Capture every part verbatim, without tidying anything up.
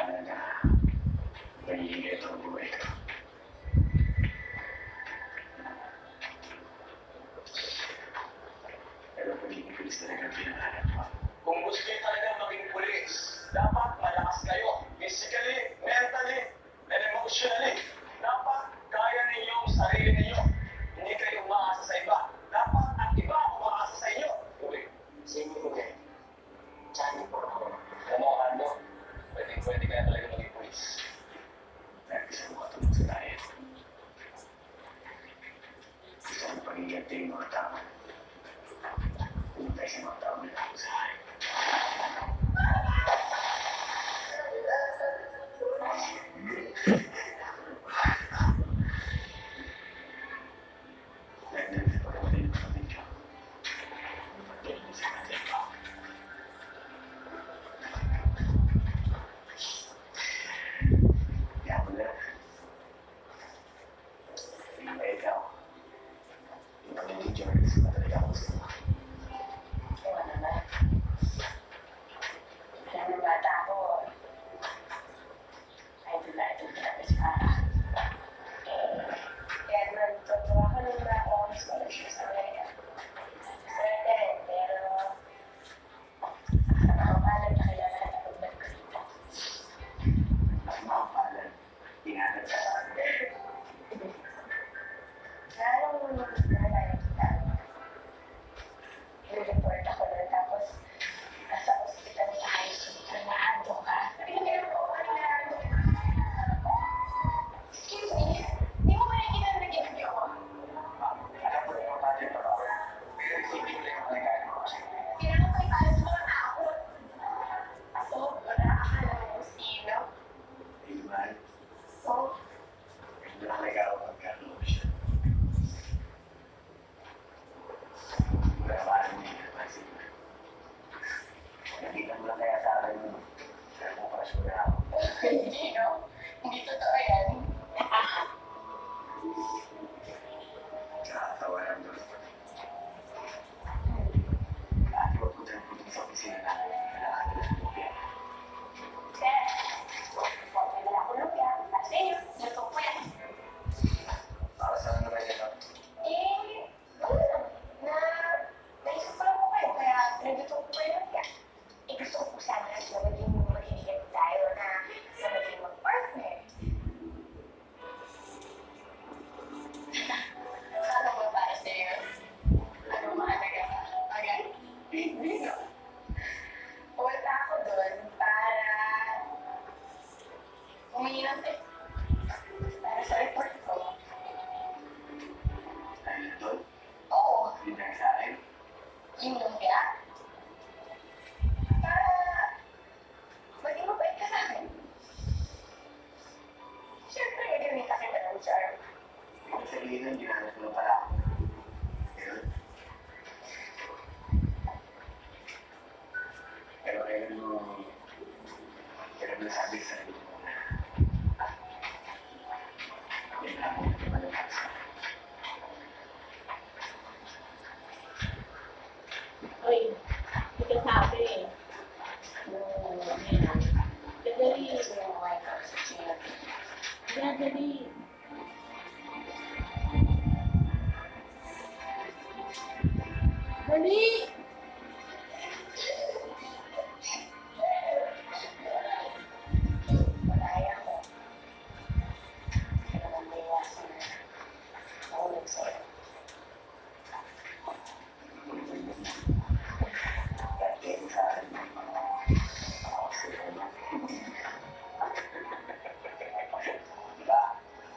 sana na nahihigit ang buhay ko. Pero pagiging pulis talaga pinahanap mo. Kung gusto niyo talaga maging pulis, dapat malakas kayo. Physically, mentally, and emotionally. Dapat kaya ninyong sarili ninyo. Hindi kayo umaasa sa iba. Dapat ang iba umaasa sa inyo. Uy, sino ko kayo? Saan po ako? Kamukha mo, pwede-pwede kaya talaga maging pulis. Dahil gusto mo katulog sa tayo. Gusto mo pag-iganti yung mga tao. Puntay sa mga tao na ako sa akin. Hindi, no? Hindi totoo yan. Nakakatawanan doon. Ate, wag po tayo putin sa opisina namin. Kailangan nila ng lupya. Sir, huwag na nila akong lupya. At sa inyo, luto ko yan. Para saan naman yan? Eh, ano lang, na naisip ko lang po kayo, kaya nagluto ko kayo ng lupya. Eh, gusto ko po sana na maging magiging tayo na na maging mag-partner. Sana mo para sa'yo. Ano mahalaga ka? Agad? Hindi na. Wala ako doon para humingi ng tip. Para sa report ko. Dahil doon, Oo, yun lang sa akin. yung lumpia. Para maging mabait ka sa akin. Siyempre, gagamit ka kita ng charm. Ibig sabihin nun, ginanap mo pala ako. Ganun. Pero kailan mo, kailan mo nasabi sa sarili mo na, ah, yan lang mo na naman ang Pharsa. Uy, hindi ka sabi eh. Yung, yan. Dadali. Dadali. Dali! Malaya ko. Kaya naman may iwasan na nahulog sa'yo. Dati sa akin, ako sila na. Diba?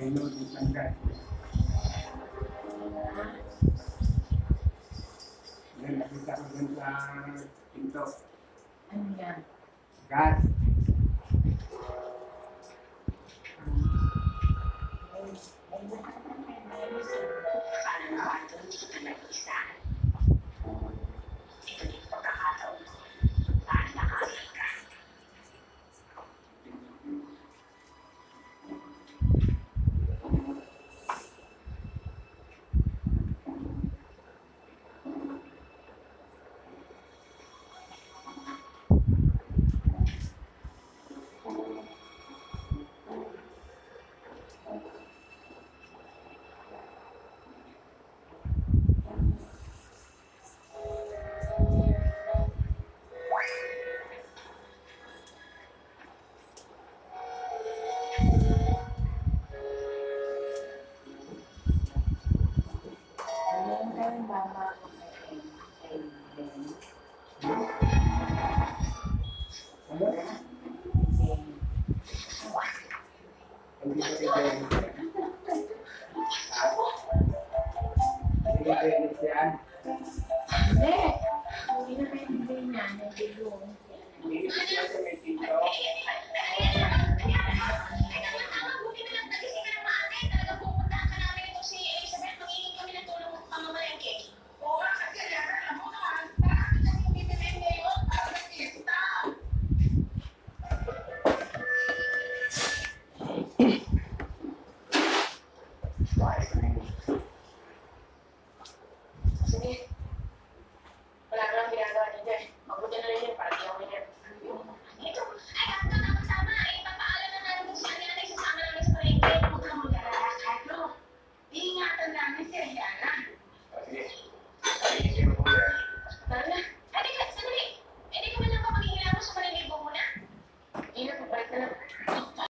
Hello, di sangkat. Yan, nakita ko dun sa pinto. Ano yan? Gas. Alam mo, Arthur, hindi kita nag-isa. Ito din pagkakataon ko para nakalit ka. Ayun kayo mama ko kay kay Ben. Ano? Ben. Hindi ko i-Dennis yan. Ha? Hindi ko i-Dennis yan. Hindi! Hindi na kayo hindi niya. Nag-doon. Hindi ko siya sa may pinto. Why?